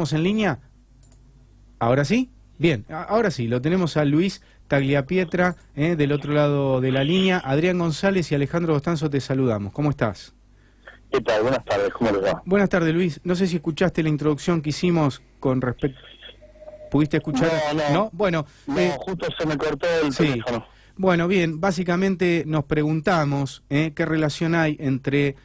tenemos en línea? ¿Ahora sí? Bien, ahora sí, lo tenemos a Luis Tagliapietra, del otro lado de la línea. Adrián González y Alejandro Costanzo te saludamos. ¿Cómo estás? ¿Qué tal? Buenas tardes, ¿cómo les va? Buenas tardes, Luis. No sé si escuchaste la introducción que hicimos con respecto... ¿Pudiste escuchar? No. Bueno, justo se me cortó el teléfono. Bueno, bien, básicamente nos preguntamos qué relación hay entre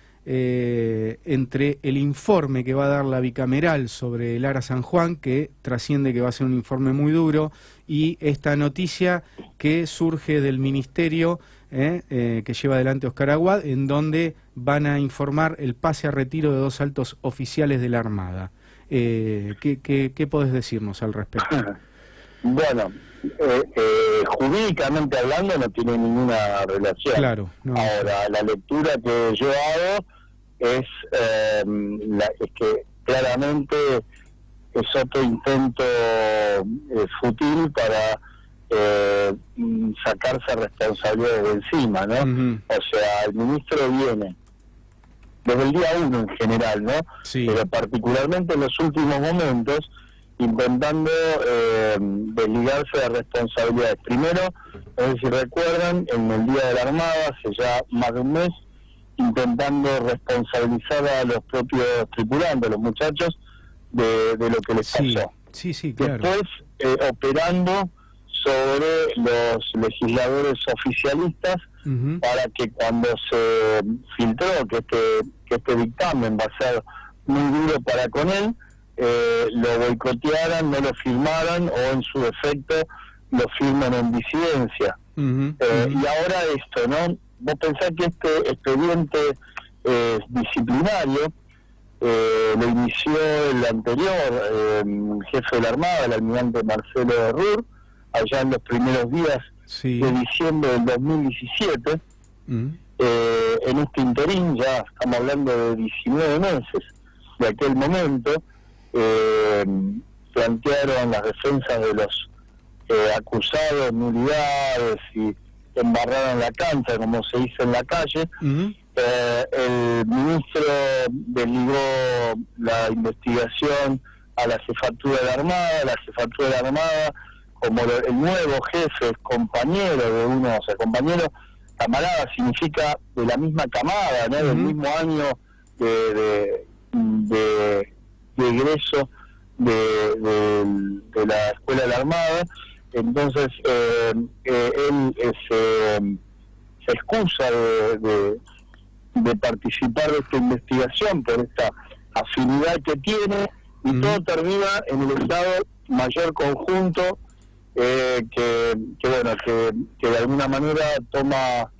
el informe que va a dar la bicameral sobre el Ara San Juan, que trasciende que va a ser un informe muy duro, y esta noticia que surge del ministerio que lleva adelante Oscar Aguad, en donde van a informar el pase a retiro de 2 altos oficiales de la Armada. ¿Qué podés decirnos al respecto? Bueno, jurídicamente hablando no tiene ninguna relación. Claro. No. Ahora, la lectura que yo hago es que claramente es otro intento fútil para sacarse responsabilidades de encima, ¿no? O sea, el ministro viene desde el día 1 en general, ¿no? Sí. Pero particularmente en los últimos momentos intentando desligarse de responsabilidades. Primero, no sé si recuerdan, en el Día de la Armada, hace ya más de un mes, intentando responsabilizar a los propios tripulantes, los muchachos, de lo que les pasó. Sí, claro. Después, operando sobre los legisladores oficialistas para que cuando se filtró que este dictamen va a ser muy duro para con él, lo boicotearan, no lo firmaran o en su defecto lo firman en disidencia. Y ahora esto, ¿no? Vos pensás que este expediente disciplinario lo inició el anterior jefe de la Armada, el almirante Marcelo Derrur, allá en los primeros días de diciembre del 2017. En este interín, ya estamos hablando de 19 meses de aquel momento, plantearon las defensas de los acusados, nulidades y embarraron la cancha, como se dice en la calle. El ministro desligó la investigación a la jefatura de la Armada, como el nuevo jefe, compañero de uno, o sea, compañero, camarada significa de la misma camada, ¿no? Del mismo año de egreso de la Escuela de la Armada. Entonces, él se excusa de participar de esta investigación por esta afinidad que tiene, y todo termina en el Estado Mayor Conjunto, que de alguna manera toma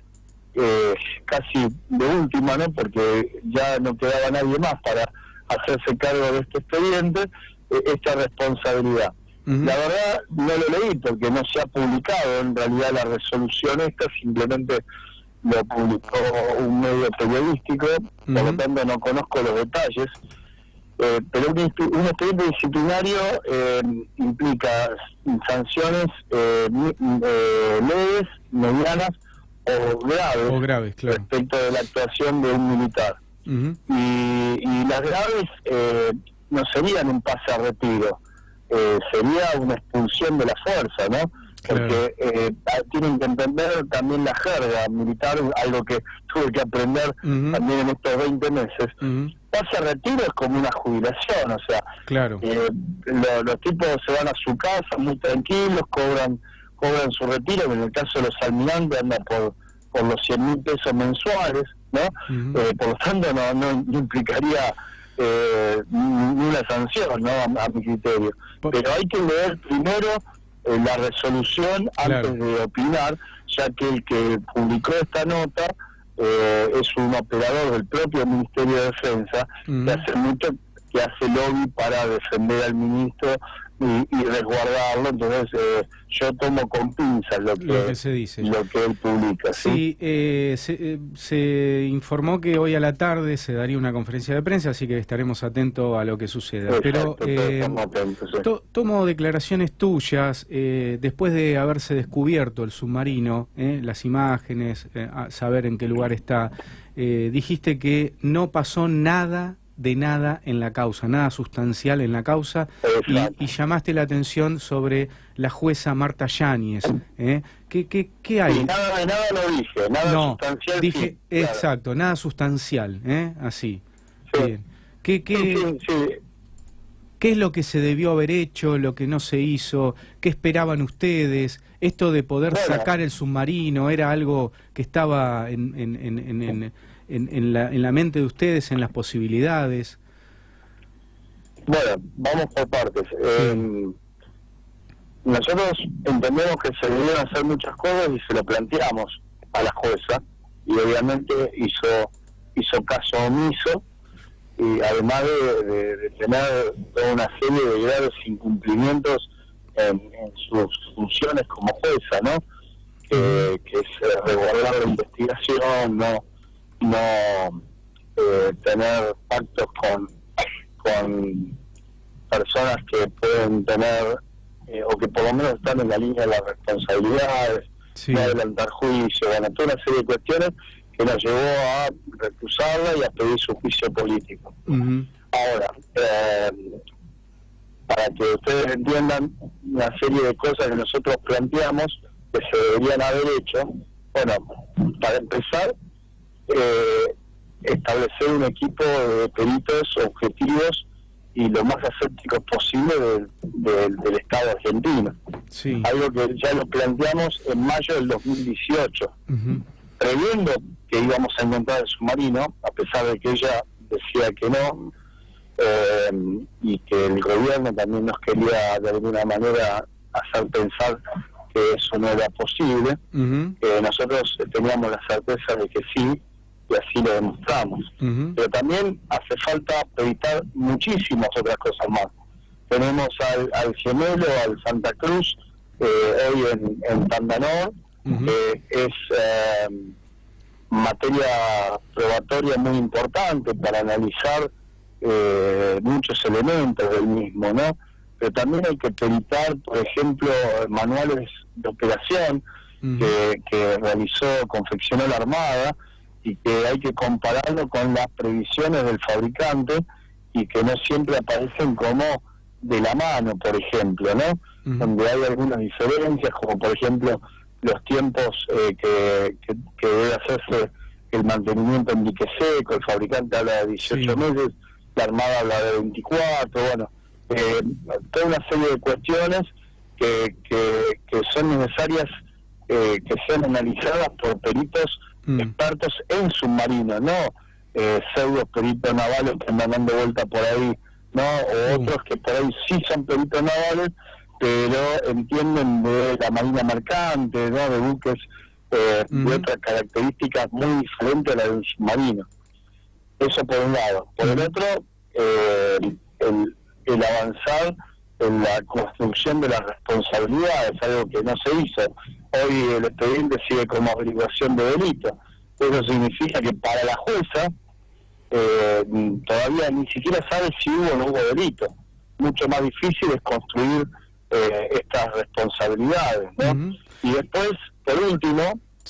casi de última, ¿no? Porque ya no quedaba nadie más para hacerse cargo de este expediente, esta responsabilidad. La verdad no lo leí porque no se ha publicado en realidad la resolución esta, simplemente lo publicó un medio periodístico, por lo tanto no conozco los detalles, pero un expediente disciplinario implica sanciones leves, medianas o graves, claro, respecto de la actuación de un militar. Y las graves no serían un pase a retiro, sería una expulsión de la fuerza, ¿no? Porque tienen que entender también la jerga militar, algo que tuve que aprender también en estos 20 meses. Pase a retiro es como una jubilación, o sea, los tipos se van a su casa muy tranquilos, cobran su retiro, que en el caso de los almirantes anda por los 100.000 pesos mensuales, ¿no? Por lo tanto no implicaría ninguna sanción, ¿no? A mi criterio. Pero hay que leer primero la resolución antes de opinar, ya que el que publicó esta nota es un operador del propio Ministerio de Defensa, que hace mucho que hace lobby para defender al ministro y resguardarlo. Entonces yo tomo con pinzas lo que se dice, lo que él publica. Sí, se informó que hoy a la tarde se daría una conferencia de prensa, así que estaremos atentos a lo que suceda. Exacto, pero tomo declaraciones tuyas después de haberse descubierto el submarino, las imágenes, saber en qué lugar está. Dijiste que no pasó nada de nada en la causa, nada sustancial en la causa, y llamaste la atención sobre la jueza Marta Yáñez. ¿Qué hay? Sí, nada de nada lo dije, nada sustancial. Dije, sí, claro. Exacto, nada sustancial, así. Sí. Bien. ¿Qué es lo que se debió haber hecho, lo que no se hizo? ¿Qué esperaban ustedes? Esto de poder sacar el submarino, ¿era algo que estaba en la mente de ustedes, en las posibilidades? Bueno, vamos por partes. Nosotros entendemos que se debieron hacer muchas cosas y se lo planteamos a la jueza, y obviamente hizo caso omiso, y además de tener toda una serie de graves incumplimientos en sus funciones como jueza, ¿no? Que es resguardar la investigación, no tener pactos con personas que pueden tener o que por lo menos están en la línea de las responsabilidades, no adelantar juicio, bueno, toda una serie de cuestiones que nos llevó a recusarla y a pedir su juicio político. Ahora, para que ustedes entiendan una serie de cosas que nosotros planteamos que se deberían haber hecho, bueno, para empezar, establecer un equipo de peritos objetivos y lo más asépticos posible del Estado argentino. Sí. Algo que ya lo planteamos en mayo del 2018, previendo que íbamos a encontrar el submarino, a pesar de que ella decía que no, y que el gobierno también nos quería de alguna manera hacer pensar que eso no era posible. Nosotros teníamos la certeza de que sí, y así lo demostramos. Pero también hace falta evitar muchísimas otras cosas más. Tenemos al Gemelo, al Santa Cruz, hoy en Pandanol, que es materia probatoria muy importante para analizar muchos elementos del mismo, ¿no? Pero también hay que peritar, por ejemplo, manuales de operación que confeccionó la Armada, y que hay que compararlo con las previsiones del fabricante, y que no siempre aparecen como de la mano, por ejemplo, ¿no? Donde hay algunas diferencias, como por ejemplo los tiempos que debe hacerse el mantenimiento en dique seco. El fabricante habla de 18 meses, la Armada habla de 24, bueno, toda una serie de cuestiones que son necesarias que sean analizadas por peritos expertos en submarinos, no pseudo peritos navales que andan dando vuelta por ahí, no, o otros que por ahí sí son peritos navales, pero entienden de la marina mercante, no, de buques de otras características muy diferentes a las de un submarino. Eso por un lado. Por el otro, el avanzar en la construcción de las responsabilidades, algo que no se hizo. Hoy el expediente sigue como averiguación de delito. Eso significa que para la jueza todavía ni siquiera sabe si hubo o no hubo delito. Mucho más difícil es construir estas responsabilidades, ¿no? Y después, por último,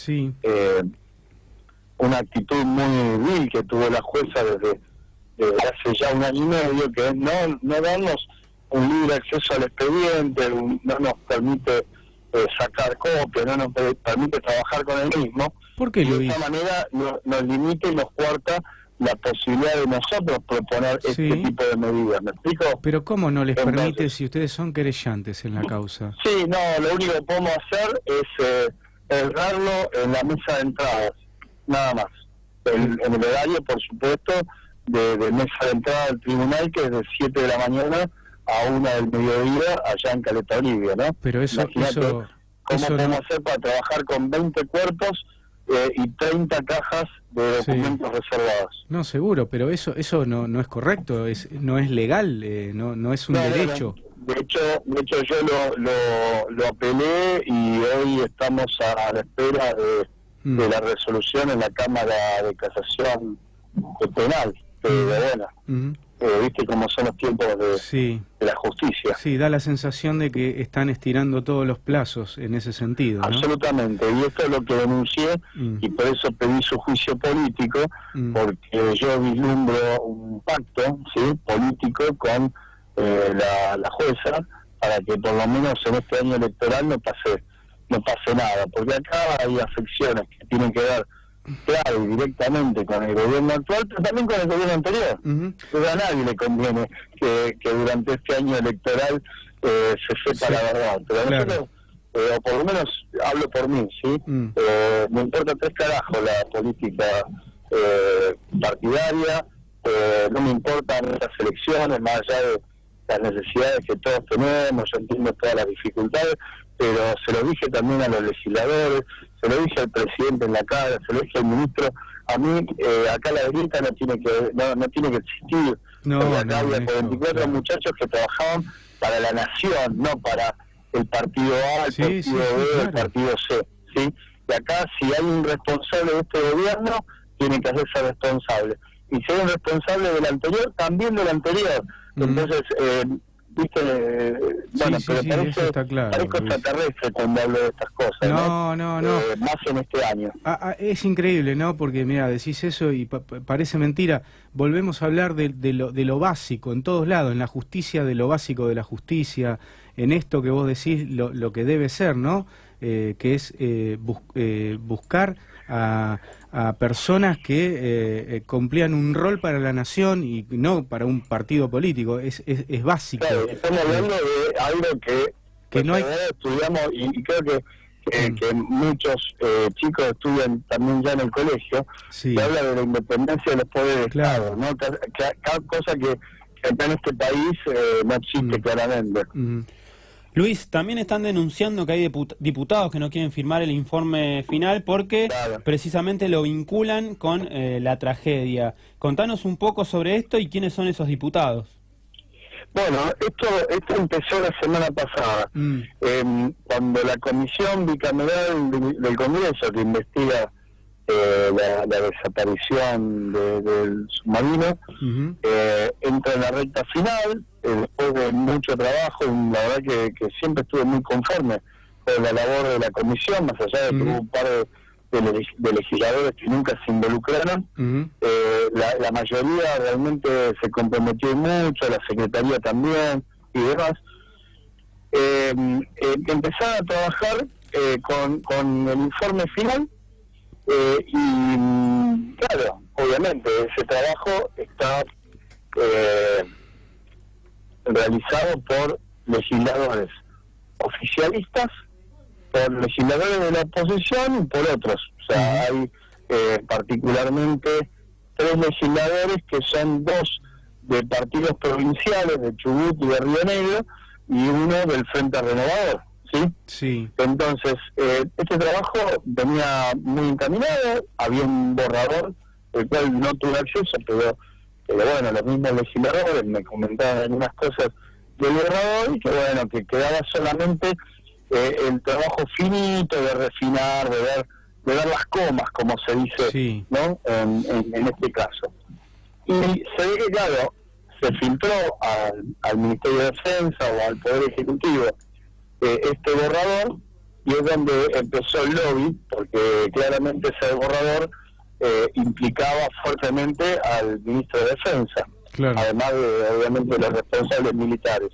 una actitud muy vil que tuvo la jueza desde hace ya 1 año y medio, que es no darnos un libre acceso al expediente, no nos permite sacar copias, no nos permite trabajar con el mismo. ¿Por qué de esa manera nos limita y nos corta la posibilidad de nosotros proponer este tipo de medidas. ¿Me explico? Pero ¿cómo no les permite si ustedes son querellantes en la causa? Sí, no, lo único que podemos hacer es errarlo en la mesa de entradas, nada más. En el horario, por supuesto, de mesa de entrada del tribunal, que es de 7 de la mañana a 1 del mediodía, allá en Caleta Olivia, ¿no? Pero ¿cómo podemos hacer para trabajar con 20 cuerpos y 30 cajas de documentos reservados? No, seguro, pero eso no es correcto, no es legal, no es un derecho. De hecho yo lo apelé, y hoy estamos a la espera de la resolución en la Cámara de Casación Penal de Buena. viste cómo son los tiempos de la justicia. Sí, da la sensación de que están estirando todos los plazos en ese sentido, ¿no? Absolutamente, y esto es lo que denuncié, y por eso pedí su juicio político, porque yo vislumbro un pacto, ¿sí?, político con la jueza, para que por lo menos en este año electoral no pase nada, porque acá hay afecciones que tienen que ver claro y directamente con el gobierno actual, pero también con el gobierno anterior. Pero a nadie le conviene que durante este año electoral se sepa la verdad. Pero nosotros, o por lo menos hablo por mí, ¿sí? Me importa tres carajos la política partidaria, no me importan las elecciones, más allá de las necesidades que todos tenemos, yo entiendo todas las dificultades, pero se lo dije también a los legisladores, se lo dije al presidente en la cara, se lo dije al ministro. A mí, acá la grieta no tiene que existir. Porque acá había 44 muchachos que trabajaban para la nación, no para el partido A, el partido B, el partido C, ¿sí? Y acá, si hay un responsable de este gobierno, tiene que hacerse responsable. Y si hay un responsable del anterior, también del anterior. Entonces, viste, bueno, pero parezco extraterrestre cuando hablo de estas cosas, no. Más en este año. Es increíble, ¿no? Porque, mira, decís eso y parece mentira. Volvemos a hablar de lo básico, en todos lados, en la justicia, de lo básico de la justicia, en esto que vos decís, lo que debe ser, ¿no? Que es buscar a personas que cumplían un rol para la nación y no para un partido político. Es básico. Claro, estamos hablando de algo que no hay... estudiamos, y creo que muchos chicos estudian también ya en el colegio, que habla de la independencia de los poderes de Estado, ¿no? Cada cosa que acá en este país no existe claramente. Luis, también están denunciando que hay diputados que no quieren firmar el informe final porque precisamente lo vinculan con la tragedia. Contanos un poco sobre esto y quiénes son esos diputados. Bueno, esto empezó la semana pasada, cuando la comisión bicameral del Congreso que investiga la desaparición del submarino entra en la recta final, después de mucho trabajo. La verdad que siempre estuve muy conforme con la labor de la comisión, más allá de que hubo un par de legisladores que nunca se involucraron. La mayoría realmente se comprometió mucho, la secretaría también y demás. Empezaron a trabajar con el informe final. Y claro, obviamente ese trabajo está realizado por legisladores oficialistas, por legisladores de la oposición y por otros. O sea, hay particularmente 3 legisladores que son 2 de partidos provinciales, de Chubut y de Río Negro, y 1 del Frente Renovador. ¿Sí? Entonces, este trabajo venía muy encaminado, había un borrador, el cual no tuve acceso, pero bueno, los mismos legisladores me comentaban algunas cosas del borrador, y que bueno, que quedaba solamente el trabajo finito de refinar, de ver las comas, como se dice, ¿no? En este caso. Y se ve que, claro, se filtró al Ministerio de Defensa o al Poder Ejecutivo este borrador, y es donde empezó el lobby, porque claramente ese borrador implicaba fuertemente al ministro de Defensa, además de, obviamente, los responsables militares.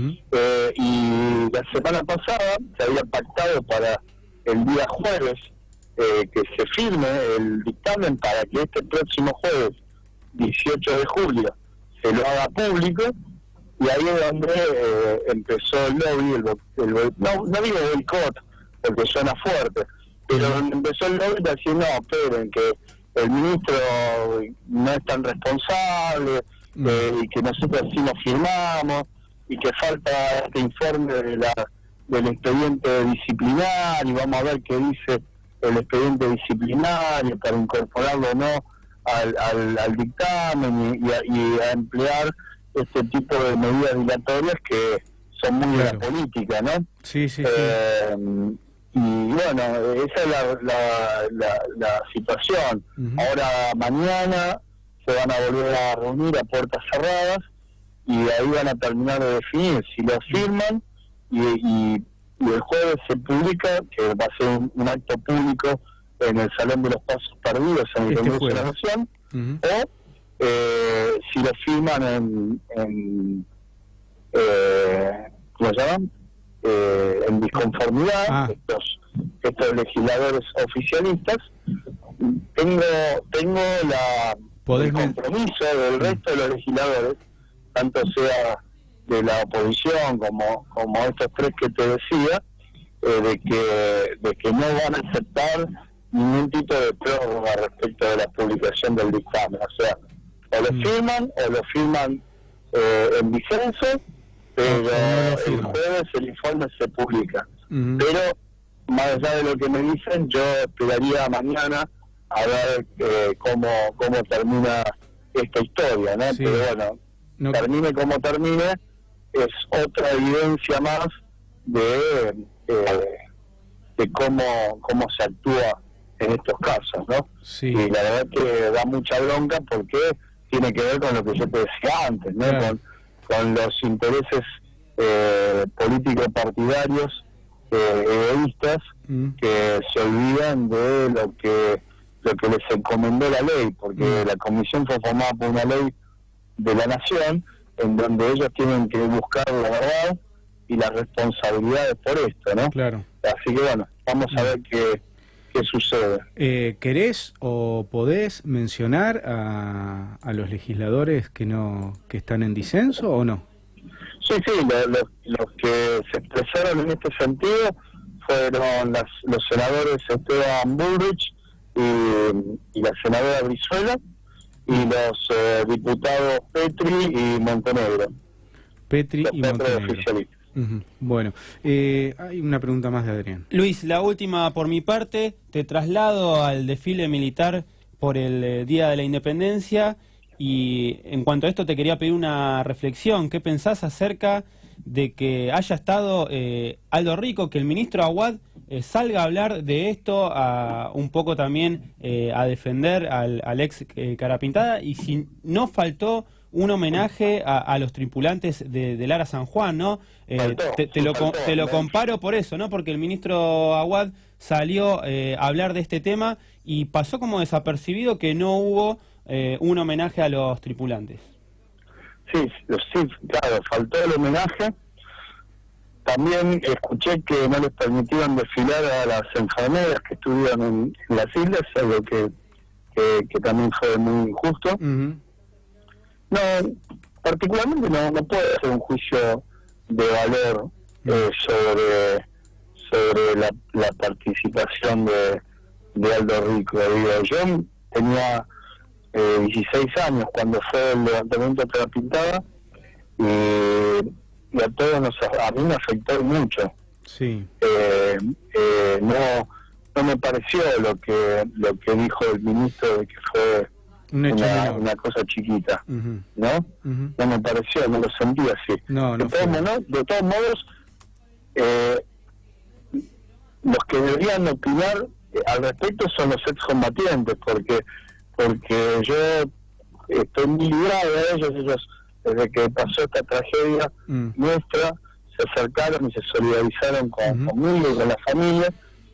Y la semana pasada se había pactado para el día jueves que se firme el dictamen para que este próximo jueves, 18 de julio, se lo haga público. Y ahí es donde empezó el lobby, no digo boicot, porque suena fuerte, pero donde empezó el lobby para decir, no, esperen, que el ministro no es tan responsable, y que nosotros sí nos firmamos, y que falta este informe del expediente disciplinario, y vamos a ver qué dice el expediente disciplinario para incorporarlo o no al dictamen, y a emplear este tipo de medidas dilatorias que son muy de la política, ¿no? Y bueno, esa es la situación. Ahora, mañana se van a volver a reunir a puertas cerradas y ahí van a terminar de definir si lo firman y el jueves se publica, que va a ser un acto público en el Salón de los Pasos Perdidos en el Congreso de la Nación, o si lo firman en ¿cómo se llaman? En disconformidad, estos legisladores oficialistas. Tengo el compromiso del resto de los legisladores, tanto sea de la oposición como estos tres que te decía, de que no van a aceptar ningún tipo de prórroga respecto de la publicación del dictamen. O sea, o lo firman en disenso, pero el jueves el informe se publica. Pero más allá de lo que me dicen, yo esperaría mañana a ver cómo termina esta historia, ¿no? Sí. Pero bueno, termine como termine, es otra evidencia más de cómo se actúa en estos casos, ¿no? Sí. Y la verdad que da mucha bronca porque tiene que ver con lo que yo te decía antes, ¿no? Claro. Con los intereses políticos partidarios egoístas que se olvidan de lo que les encomendó la ley, porque la comisión fue formada por una ley de la nación en donde ellos tienen que buscar la verdad y las responsabilidades por esto, ¿no? Claro. Así que bueno, vamos a ver qué sucede. ¿Querés o podés mencionar a los legisladores que están en disenso o no? Sí, los que se expresaron en este sentido fueron los senadores Esteban Bullrich y la senadora Brizuela, y los diputados Petri y Montenegro. Petri y Montenegro. Bueno, hay una pregunta más de Adrián. Luis, la última por mi parte. Te traslado al desfile militar por el Día de la Independencia, y en cuanto a esto te quería pedir una reflexión. ¿Qué pensás acerca de que haya estado Aldo Rico, que el ministro Aguad salga a hablar de esto, un poco también a defender al ex Carapintada, y si no faltó un homenaje a los tripulantes del Ara San Juan, ¿no? Te lo comparo por eso, ¿no? Porque el ministro Aguad salió a hablar de este tema y pasó como desapercibido que no hubo un homenaje a los tripulantes. Sí, claro, faltó el homenaje. También escuché que no les permitieron desfilar a las enfermeras que estuvieron en las islas, algo que también fue muy injusto. No, particularmente no puedo hacer un juicio de valor sobre la participación de Aldo Rico. Yo tenía 16 años cuando fue el levantamiento de Carapintada, y a todos a mí me afectó mucho. Sí. No me pareció lo que dijo el ministro, de que fue una cosa chiquita, ¿no? No me pareció, no lo sentí así. De todos modos, los que deberían opinar al respecto son los excombatientes, porque yo estoy muy ligado a ellos desde que pasó esta tragedia nuestra, se acercaron y se solidarizaron conmigo y con la familia,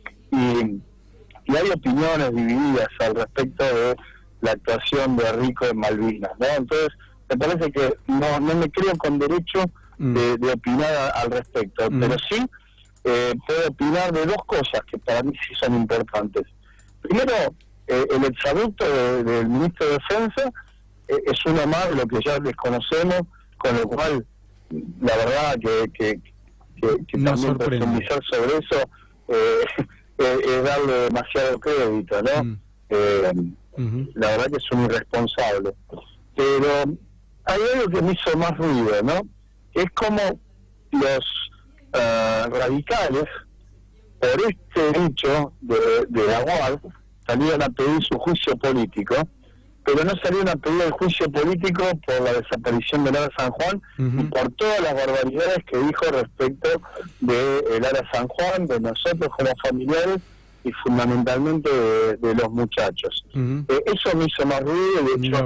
y hay opiniones divididas al respecto de la actuación de Rico en Malvinas, ¿no? Entonces, me parece que no me creo con derecho de opinar al respecto, pero sí puedo opinar de dos cosas que para mí sí son importantes. Primero, el exabrupto del ministro de Defensa es uno más de lo que ya desconocemos, con lo cual la verdad que también profundizar sobre eso es darle demasiado crédito, ¿no? La verdad que es un irresponsable. Pero hay algo que me hizo más ruido, ¿no? Es como los radicales, por este hecho de Aguad, salieron a pedir su juicio político, pero no salieron a pedir el juicio político por la desaparición del Ara San Juan y por todas las barbaridades que dijo respecto del Ara San Juan, de nosotros como familiares y fundamentalmente de los muchachos. Eso me hizo más ruido. De hecho,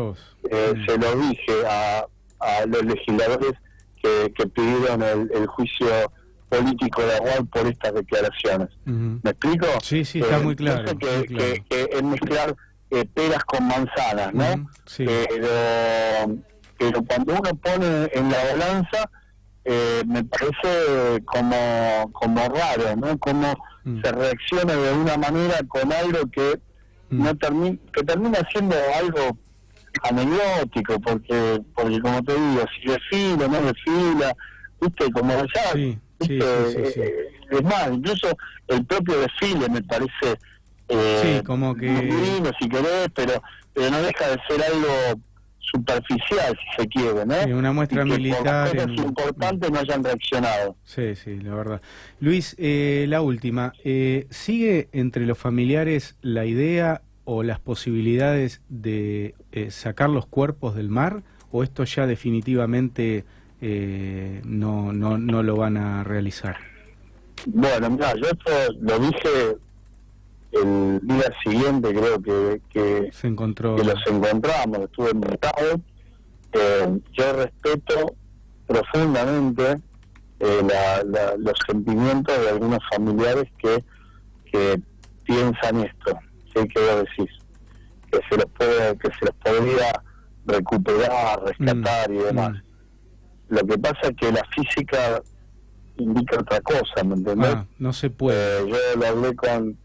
se lo dije a los legisladores que pidieron el juicio político de Agual por estas declaraciones. ¿Me explico? Sí, está muy claro. Que es mezclar peras con manzanas, ¿no? Sí. Pero cuando uno pone en la balanza, me parece como raro, ¿no? Como se reacciona de una manera con algo que que termina siendo algo anecdótico, porque como te digo, si desfila, no desfila, ¿viste? Como ya... Sí. Es más, incluso el propio desfile me parece como que divino, si querés, pero no deja de ser algo superficial, si se quiere, ¿no? Sí, una muestra militar. Por cosas importantes no hayan reaccionado. Sí, la verdad. Luis, la última. ¿Sigue entre los familiares la idea o las posibilidades de sacar los cuerpos del mar? ¿O esto ya definitivamente no lo van a realizar? Bueno, mira, yo esto lo dije el día siguiente, creo que se encontró, que los encontramos, estuve montado. Yo respeto profundamente los sentimientos de algunos familiares que piensan esto, ¿sí? Que vos decís que se los podría recuperar, rescatar y demás. Lo que pasa es que la física indica otra cosa, ¿me entendés? No se puede. Yo lo hablé con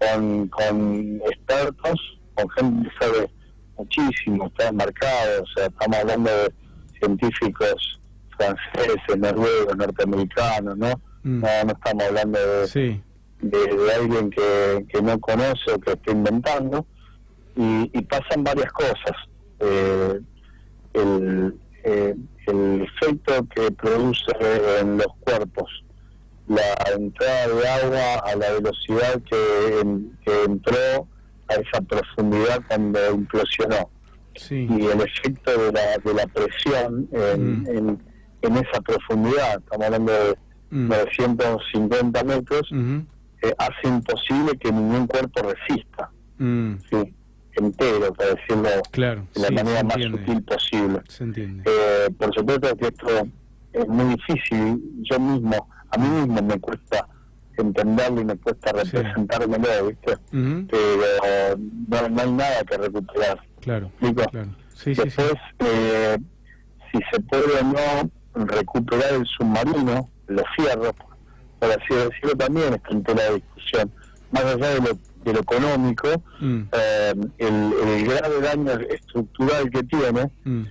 expertos, con gente que sabe muchísimo, está enmarcado, o sea, estamos hablando de científicos franceses, noruegos, norteamericanos, ¿no? No estamos hablando de alguien que no conoce o que está inventando, y pasan varias cosas. El efecto que produce en los cuerpos, la entrada de agua a la velocidad que entró a esa profundidad cuando implosionó, y el efecto de la presión en esa profundidad, estamos hablando de 950 metros, hace imposible que ningún cuerpo resista. ¿Sí? Entero, para decirlo de la manera más sutil posible. Se entiende. Por supuesto que esto es muy difícil. A mí mismo me cuesta entenderlo y me cuesta representármelo, ¿viste? Pero no hay nada que recuperar. Claro. Después, si se puede o no recuperar el submarino, los fierros, por así decirlo, también está en tela de discusión. Más allá de lo económico, el grave daño estructural que tiene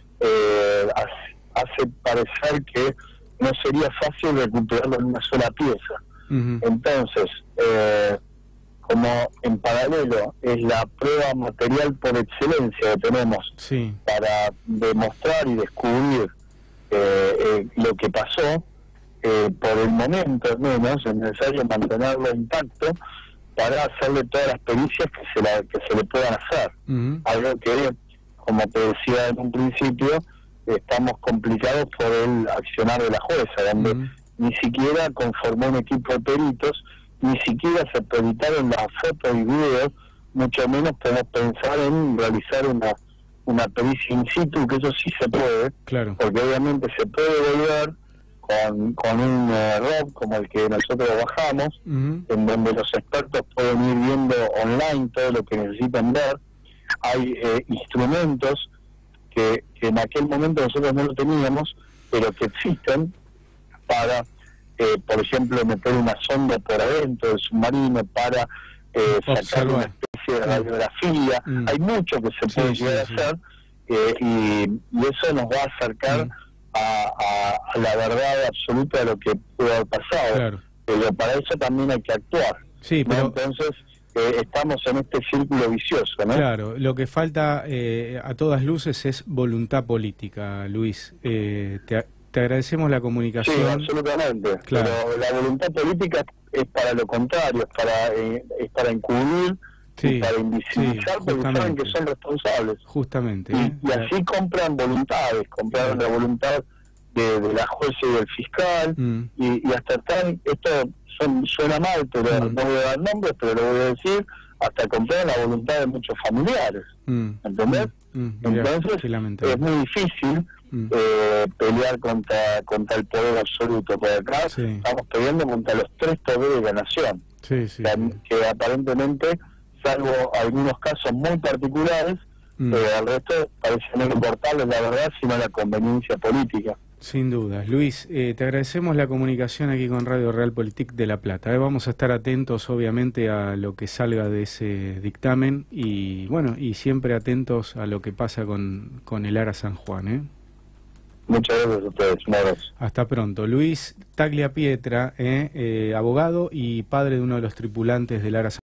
hace parecer que no sería fácil recuperarlo en una sola pieza. Entonces, como en paralelo es la prueba material por excelencia que tenemos para demostrar y descubrir lo que pasó, por el momento al menos es necesario mantenerlo intacto para hacerle todas las pericias que se le puedan hacer. Algo que, como te decía en un principio, estamos complicados por el accionar de la jueza, donde ni siquiera conformó un equipo de peritos, ni siquiera se peritaron las fotos y videos, mucho menos podemos pensar en realizar una pericia in situ, que eso sí se puede, porque obviamente se puede volver con un ROV como el que nosotros bajamos, en donde los expertos pueden ir viendo online todo lo que necesitan ver. Hay instrumentos que en aquel momento nosotros no lo teníamos, pero que existen para, por ejemplo, meter una sonda por adentro del submarino para sacar una especie de radiografía. Hay mucho que se puede llegar a hacer, y eso nos va a acercar a la verdad absoluta de lo que pudo haber pasado. Pero para eso también hay que actuar. Pero entonces estamos en este círculo vicioso, ¿no? Claro, lo que falta a todas luces es voluntad política, Luis. Te agradecemos la comunicación. Sí, absolutamente. Pero la voluntad política es para lo contrario, es para encubrir, y para invisibilizar, porque saben que son responsables. Justamente. Y así compran voluntades, compraron la voluntad de la jueza y del fiscal, y hasta están, esto suena mal, pero no voy a dar nombres, pero lo voy a decir, hasta compraron la voluntad de muchos familiares, ¿entendés? Entonces es muy difícil pelear contra el poder absoluto. Por acá estamos peleando contra los 3 poderes de la nación, que aparentemente, salvo algunos casos muy particulares, al resto parece no importarles la verdad, sino la conveniencia política. Sin dudas. Luis, te agradecemos la comunicación aquí con Radio Realpolitik de La Plata. Vamos a estar atentos, obviamente, a lo que salga de ese dictamen y, bueno, y siempre atentos a lo que pasa con el Ara San Juan. Muchas gracias a ustedes. Un abrazo. Hasta pronto. Luis Tagliapietra, abogado y padre de uno de los tripulantes del Ara San Juan.